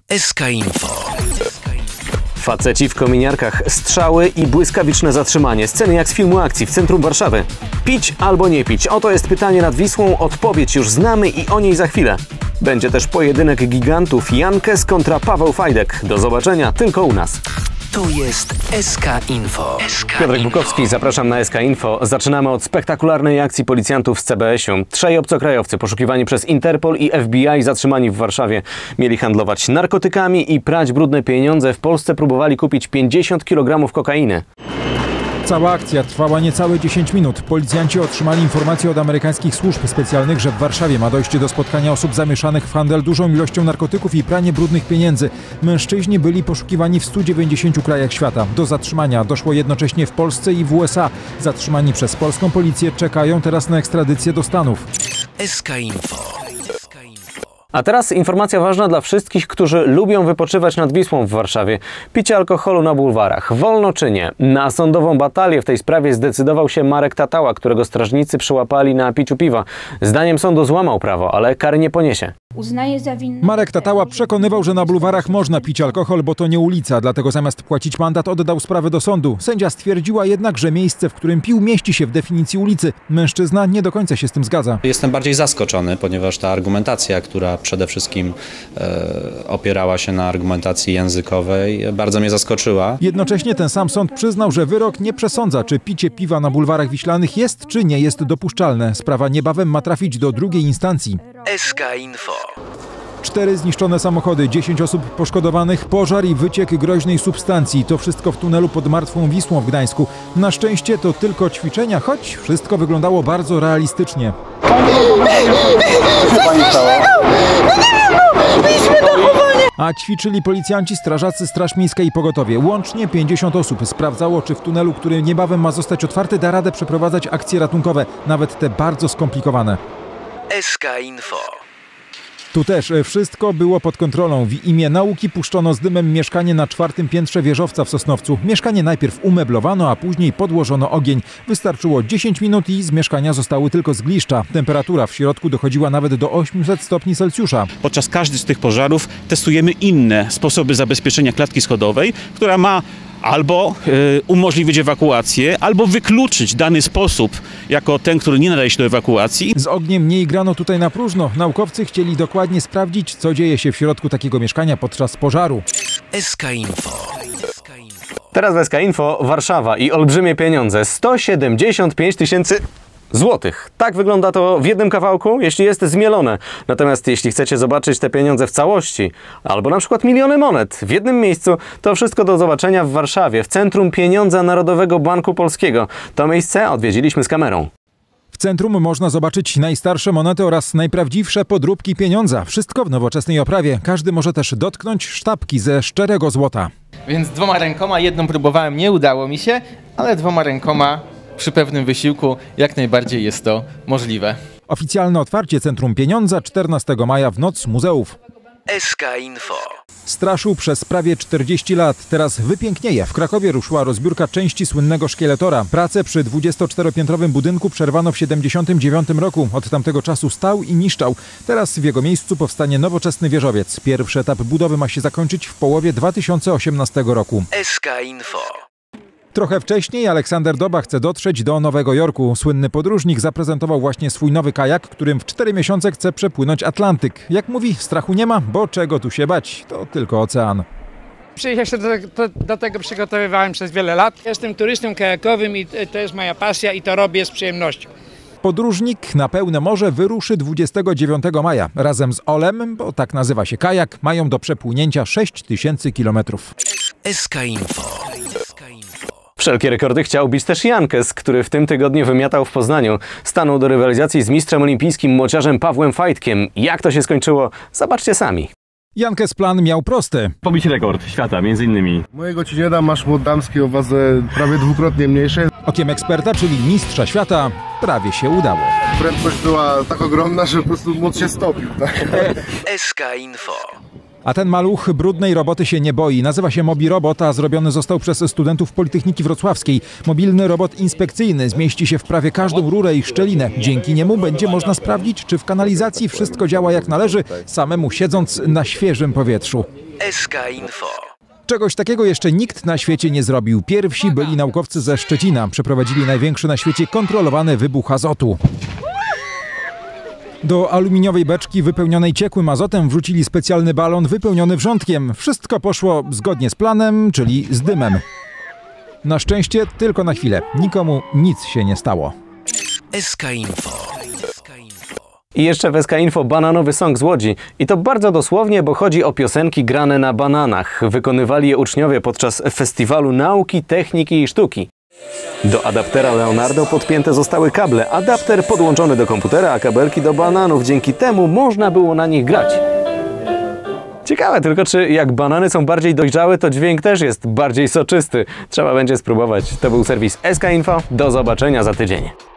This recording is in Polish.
SK Info. Faceci w kominiarkach, strzały i błyskawiczne zatrzymanie. Sceny jak z filmu akcji w centrum Warszawy. Pić albo nie pić? Oto jest pytanie nad Wisłą. Odpowiedź już znamy i o niej za chwilę. Będzie też pojedynek gigantów Jankes kontra Paweł Fajdek. Do zobaczenia tylko u nas. To jest SK Info. Piotrek Bukowski, zapraszam na SK Info. Zaczynamy od spektakularnej akcji policjantów z CBS-u. 3 obcokrajowcy poszukiwani przez Interpol i FBI zatrzymani w Warszawie. Mieli handlować narkotykami i prać brudne pieniądze. W Polsce próbowali kupić 50 kg kokainy. Cała akcja trwała niecałe 10 minut. Policjanci otrzymali informację od amerykańskich służb specjalnych, że w Warszawie ma dojść do spotkania osób zamieszanych w handel dużą ilością narkotyków i pranie brudnych pieniędzy. Mężczyźni byli poszukiwani w 190 krajach świata. Do zatrzymania doszło jednocześnie w Polsce i w USA. Zatrzymani przez polską policję czekają teraz na ekstradycję do Stanów. SK Info. A teraz informacja ważna dla wszystkich, którzy lubią wypoczywać nad Wisłą w Warszawie. Picie alkoholu na bulwarach. Wolno czy nie? Na sądową batalię w tej sprawie zdecydował się Marek Tatała, którego strażnicy przyłapali na piciu piwa. Zdaniem sądu złamał prawo, ale kary nie poniesie. Uznaje za winne. Marek Tatała przekonywał, że na bulwarach można pić alkohol, bo to nie ulica, dlatego zamiast płacić mandat oddał sprawę do sądu. Sędzia stwierdziła jednak, że miejsce, w którym pił, mieści się w definicji ulicy. Mężczyzna nie do końca się z tym zgadza. Jestem bardziej zaskoczony, ponieważ ta argumentacja, która przede wszystkim opierała się na argumentacji językowej, bardzo mnie zaskoczyła. Jednocześnie ten sam sąd przyznał, że wyrok nie przesądza, czy picie piwa na bulwarach wiślanych jest, czy nie jest dopuszczalne. Sprawa niebawem ma trafić do drugiej instancji. SK Info. 4 zniszczone samochody, 10 osób poszkodowanych, pożar i wyciek groźnej substancji. To wszystko w tunelu pod Martwą Wisłą w Gdańsku. Na szczęście to tylko ćwiczenia, choć wszystko wyglądało bardzo realistycznie. A ćwiczyli policjanci, strażacy, Straż Miejska i Pogotowie. Łącznie 50 osób sprawdzało, czy w tunelu, który niebawem ma zostać otwarty, da radę przeprowadzać akcje ratunkowe, nawet te bardzo skomplikowane. SK Info. Tu też wszystko było pod kontrolą. W imię nauki puszczono z dymem mieszkanie na 4. piętrze wieżowca w Sosnowcu. Mieszkanie najpierw umeblowano, a później podłożono ogień. Wystarczyło 10 minut i z mieszkania zostały tylko zgliszcza. Temperatura w środku dochodziła nawet do 800 stopni Celsjusza. Podczas każdego z tych pożarów testujemy inne sposoby zabezpieczenia klatki schodowej, która ma albo umożliwić ewakuację, albo wykluczyć dany sposób jako ten, który nie nadaje się do ewakuacji. Z ogniem nie igrano tutaj na próżno. Naukowcy chcieli dokładnie sprawdzić, co dzieje się w środku takiego mieszkania podczas pożaru. SK Info. Teraz w SK Info Warszawa i olbrzymie pieniądze. 175 000 złotych. Tak wygląda to w jednym kawałku, jeśli jest zmielone. Natomiast jeśli chcecie zobaczyć te pieniądze w całości, albo na przykład miliony monet w jednym miejscu, to wszystko do zobaczenia w Warszawie, w Centrum Pieniądza Narodowego Banku Polskiego. To miejsce odwiedziliśmy z kamerą. W centrum można zobaczyć najstarsze monety oraz najprawdziwsze podróbki pieniądza. Wszystko w nowoczesnej oprawie. Każdy może też dotknąć sztabki ze szczerego złota. Więc 2 rękoma, jedną próbowałem, nie udało mi się, ale 2 rękoma przy pewnym wysiłku jak najbardziej jest to możliwe. Oficjalne otwarcie Centrum Pieniądza 14 maja w Noc Muzeów. SK Info. Straszył przez prawie 40 lat. Teraz wypięknieje. W Krakowie ruszyła rozbiórka części słynnego szkieletora. Pracę przy 24-piętrowym budynku przerwano w 1979 roku. Od tamtego czasu stał i niszczał. Teraz w jego miejscu powstanie nowoczesny wieżowiec. Pierwszy etap budowy ma się zakończyć w połowie 2018 roku. SK Info. Trochę wcześniej Aleksander Doba chce dotrzeć do Nowego Jorku. Słynny podróżnik zaprezentował właśnie swój nowy kajak, którym w 4 miesiące chce przepłynąć Atlantyk. Jak mówi, strachu nie ma, bo czego tu się bać, to tylko ocean. Ja się do tego przygotowywałem przez wiele lat. Jestem turystą kajakowym i to jest moja pasja i to robię z przyjemnością. Podróżnik na pełne morze wyruszy 29 maja. Razem z Olem, bo tak nazywa się kajak, mają do przepłynięcia 6000 kilometrów. SK Info. Wszelkie rekordy chciał bić też Jankes, który w tym tygodniu wymiatał w Poznaniu. Stanął do rywalizacji z mistrzem olimpijskim młociarzem Pawłem Fajdkiem. Jak to się skończyło? Zobaczcie sami. Jankes plan miał prosty. Pobić rekord świata, między innymi. Mojego ci nie dam, masz młot damski o wadze prawie 2-krotnie mniejszej. Okiem eksperta, czyli mistrza świata, prawie się udało. Prędkość była tak ogromna, że po prostu młot się stopił. Tak? SK Info. A ten maluch brudnej roboty się nie boi. Nazywa się Mobirobot, a zrobiony został przez studentów Politechniki Wrocławskiej. Mobilny robot inspekcyjny zmieści się w prawie każdą rurę i szczelinę. Dzięki niemu będzie można sprawdzić, czy w kanalizacji wszystko działa jak należy, samemu siedząc na świeżym powietrzu. SK Info. Czegoś takiego jeszcze nikt na świecie nie zrobił. Pierwsi byli naukowcy ze Szczecina. Przeprowadzili największy na świecie kontrolowany wybuch azotu. Do aluminiowej beczki wypełnionej ciekłym azotem wrzucili specjalny balon wypełniony wrzątkiem. Wszystko poszło zgodnie z planem, czyli z dymem. Na szczęście tylko na chwilę. Nikomu nic się nie stało. SK Info. I jeszcze w SK Info bananowy song z Łodzi. I to bardzo dosłownie, bo chodzi o piosenki grane na bananach. Wykonywali je uczniowie podczas Festiwalu Nauki, Techniki i Sztuki. Do adaptera Leonardo podpięte zostały kable. Adapter podłączony do komputera, a kabelki do bananów. Dzięki temu można było na nich grać. Ciekawe tylko, czy jak banany są bardziej dojrzałe, to dźwięk też jest bardziej soczysty. Trzeba będzie spróbować. To był serwis SK Info. Do zobaczenia za tydzień.